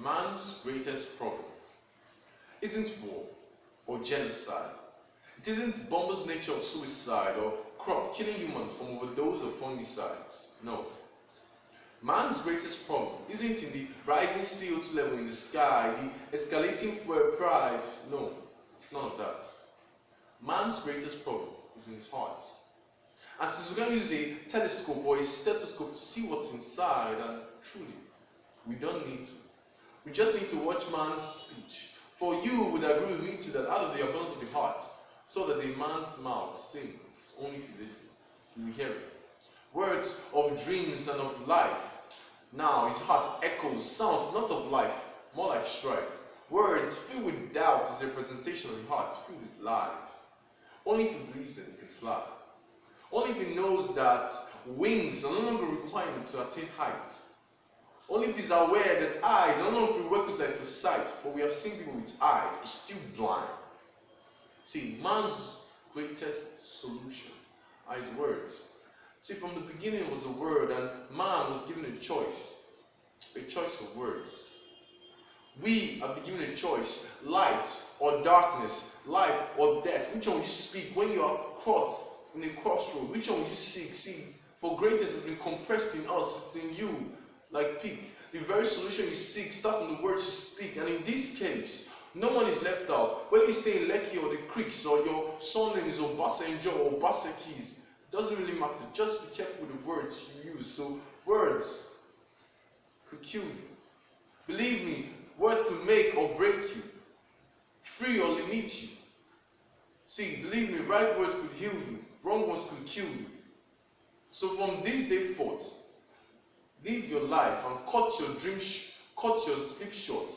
Man's greatest problem isn't war or genocide. It isn't bomber's nature of suicide or crop killing humans from overdose of fungicides. No. Man's greatest problem isn't in the rising CO2 level in the sky, the escalating fuel price. No, it's none of that. Man's greatest problem is in his heart. And since we can't use a telescope or a stethoscope to see what's inside, and truly, we don't need to. We just need to watch man's speech. For you would agree with me too that out of the abundance of the heart, so does a man's mouth sings. Only if you listen, you will hear it. Words of dreams and of life. Now his heart echoes sounds not of life, more like strife. Words filled with doubt is a representation of the heart filled with lies. Only if he believes that he can fly. Only if he knows that wings are no longer a requirement to attain height. Only if he's aware that eyes are no longer a prerequisite for sight, for we have seen people with eyes but still blind. See, man's greatest solution are his words. See, from the beginning was a word, and man was given a choice of words. We are given a choice, light or darkness, life or death. Which one will you speak when you are caught in a crossroad? Which one will you seek? See, for greatness has been compressed in us, it's in you, like peak. The very solution you seek starts from the words you speak, and in this case, no one is left out. Whether you stay in Lekki or the creeks, or your surname is Obasanjo or Obasakis, it doesn't really matter. Just be careful with the words you use. So, words could kill you. Believe me, words could make or break you, free or limit you. See, believe me, right words could heal you, wrong ones could kill you. So from this day forth, live your life and cut your sleep short.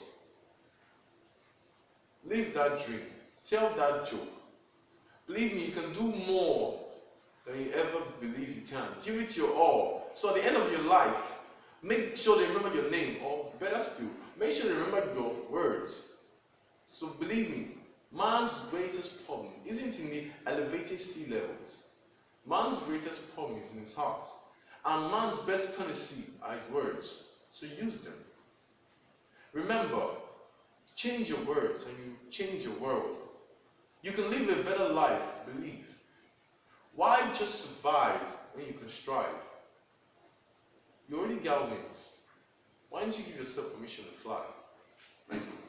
Live that dream, tell that joke. Believe me, you can do more than you ever believe you can. Give it your all. So at the end of your life, make sure they remember your name, or better still, make sure they remember your words. So believe me, man's greatest problem isn't in the elevated sea levels. Man's greatest problem is in his heart. And man's best panacea are his words. So use them. Remember, change your words and you change your world. You can live a better life, believe. Why just survive when you can strive? You already got wings. Why don't you give yourself permission to fly? Thank you.